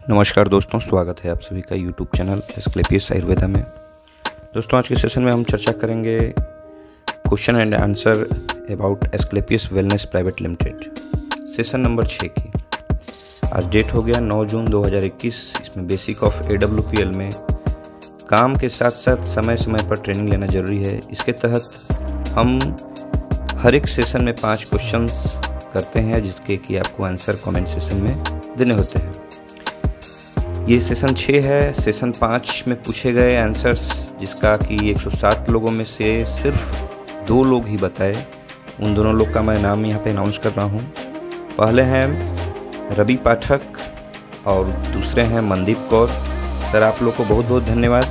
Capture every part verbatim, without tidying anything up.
नमस्कार दोस्तों, स्वागत है आप सभी का यूट्यूब चैनल एस्क्लेपियस आयुर्वेदा में। दोस्तों, आज के सेशन में हम चर्चा करेंगे question and answer about Asclepius wellness private limited, session number छः की। आज डेट हो गया नौ जून दो हज़ार इक्कीस। इसमें basic of A W P L में काम के साथ साथ समय समय पर ट्रेनिंग लेना जरूरी है। इसके तहत हम हर एक सेशन में पाँच क्वेश्चंस करते हैं, जिसके कि आपको आंसर कमेंट सेशन में देने होते हैं। ये सेशन छः है। सेशन पाँच में पूछे गए आंसर्स, जिसका कि एक सौ सात लोगों में से सिर्फ दो लोग ही बताए। उन दोनों लोग का मैं नाम यहाँ पे अनाउंस कर रहा हूँ। पहले हैं रवि पाठक और दूसरे हैं मनदीप कौर। सर, आप लोग को बहुत बहुत धन्यवाद।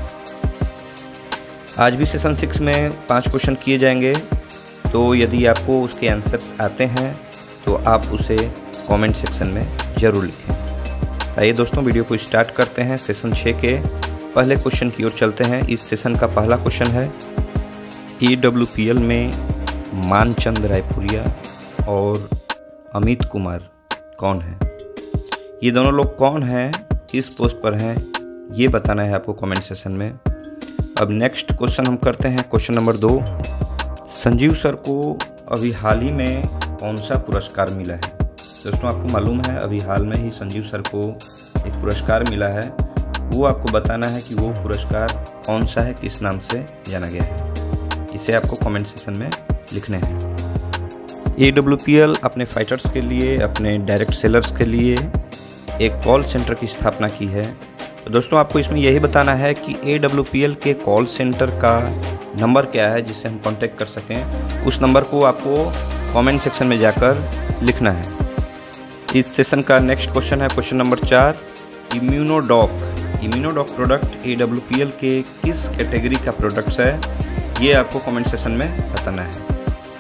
आज भी सेशन सिक्स में पाँच क्वेश्चन किए जाएंगे, तो यदि आपको उसके आंसर्स आते हैं तो आप उसे कमेंट सेक्शन में ज़रूर लिखें। आइए दोस्तों, वीडियो को स्टार्ट करते हैं। सेशन छः के पहले क्वेश्चन की ओर चलते हैं। इस सेशन का पहला क्वेश्चन है, ए डब्ल्यू पी एल में मानचंद रायपुरिया और अमित कुमार कौन है? ये दोनों लोग कौन हैं, किस पोस्ट पर हैं, ये बताना है आपको कमेंट सेशन में। अब नेक्स्ट क्वेश्चन हम करते हैं, क्वेश्चन नंबर दो। संजीव सर को अभी हाल ही में कौन सा पुरस्कार मिला है? दोस्तों, आपको मालूम है अभी हाल में ही संजीव सर को एक पुरस्कार मिला है। वो आपको बताना है कि वो पुरस्कार कौन सा है, किस नाम से जाना गया है। इसे आपको कमेंट सेशन में लिखने हैं। ए डब्ल्यू पी एल अपने फाइटर्स के लिए, अपने डायरेक्ट सेलर्स के लिए एक कॉल सेंटर की स्थापना की है। तो दोस्तों, आपको इसमें यही बताना है कि ए डब्ल्यू पी एल के कॉल सेंटर का नंबर क्या है, जिससे हम कांटेक्ट कर सकें। उस नंबर को आपको कमेंट सेक्शन में जाकर लिखना है। इस सेशन का नेक्स्ट क्वेश्चन है, क्वेश्चन नंबर चार। Immunodoc Immunodoc product A W P L के किस कैटेगरी का प्रोडक्ट्स है, ये आपको कमेंट सेशन में बताना है।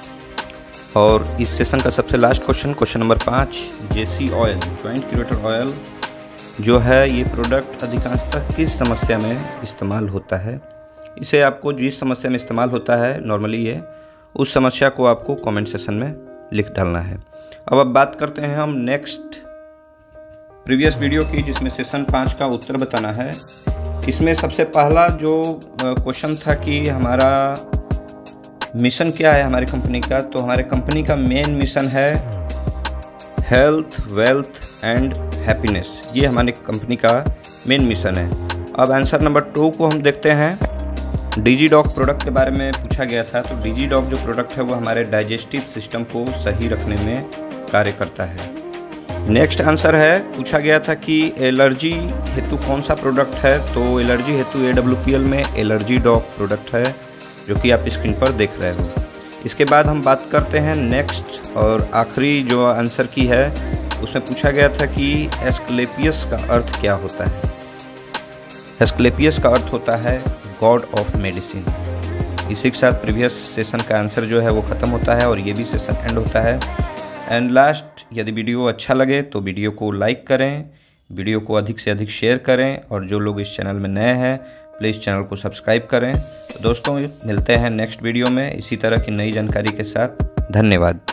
और इस सेशन का सबसे लास्ट क्वेश्चन, क्वेश्चन नंबर पाँच। JC oil joint curator oil जो है, ये प्रोडक्ट अधिकांशतः किस समस्या में इस्तेमाल होता है? इसे आपको जिस समस्या में इस्तेमाल होता है नॉर्मली, ये उस समस्या को आपको कमेंट सेशन में लिख डालना है। अब अब बात करते हैं हम नेक्स्ट प्रीवियस वीडियो की, जिसमें सेशन पाँच का उत्तर बताना है। इसमें सबसे पहला जो क्वेश्चन था कि हमारा मिशन क्या है हमारी कंपनी का, तो हमारे कंपनी का मेन मिशन है हेल्थ, वेल्थ एंड हैप्पीनेस। ये हमारी कंपनी का मेन मिशन है। अब आंसर नंबर टू को हम देखते हैं। डिजीडॉक प्रोडक्ट के बारे में पूछा गया था। तो डिजीडॉक जो प्रोडक्ट है वो हमारे डाइजेस्टिव सिस्टम को सही रखने में कार्य करता है। नेक्स्ट आंसर है, पूछा गया था कि एलर्जी हेतु कौन सा प्रोडक्ट है, तो एलर्जी हेतु ए डब्ल्यू पी एल में एलर्जी डॉक प्रोडक्ट है, जो कि आप स्क्रीन पर देख रहे हो। इसके बाद हम बात करते हैं नेक्स्ट और आखिरी जो आंसर की है, उसमें पूछा गया था कि एस्क्लेपियस का अर्थ क्या होता है। एस्क्लेपियस का अर्थ होता है गॉड ऑफ मेडिसिन। इसी के साथ प्रीवियस सेशन का आंसर जो है वो ख़त्म होता है और ये भी सेशन एंड होता है। एंड लास्ट, यदि वीडियो अच्छा लगे तो वीडियो को लाइक करें, वीडियो को अधिक से अधिक शेयर करें, और जो लोग इस चैनल में नए हैं प्लीज़ चैनल को सब्सक्राइब करें। तो दोस्तों, मिलते हैं नेक्स्ट वीडियो में इसी तरह की नई जानकारी के साथ। धन्यवाद।